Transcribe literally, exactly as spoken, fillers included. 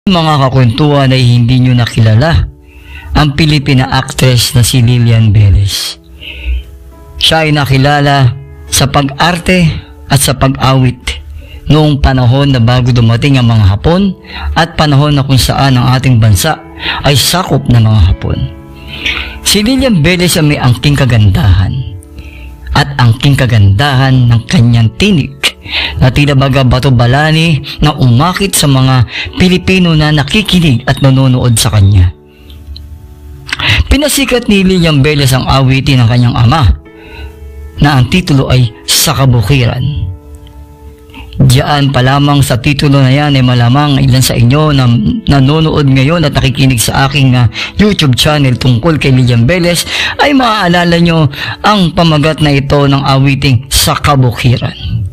Mga kakwentuhan ay hindi nyo nakilala ang Pilipina actress na si Lilian Velez. Siya ay nakilala sa pag-arte at sa pag-awit noong panahon na bago dumating ang mga Hapon at panahon na kung saan ang ating bansa ay sakop ng mga Hapon. Si Lilian Velez ay may angking kagandahan at angking kagandahan ng kanyang tinig na tila baga bato-balani na umakit sa mga Pilipino na nakikinig at nanonood sa kanya. Pinasikat ni Lilian Velez ang awitin ng kanyang ama na ang titulo ay Sa Kabukiran. Diyan pa lamang sa titulo na yan ay malamang ilan sa inyo na nanonood ngayon at nakikinig sa aking uh, YouTube channel tungkol kay Lilian Velez ay maaalala nyo ang pamagat na ito ng awiting Sa Kabukiran.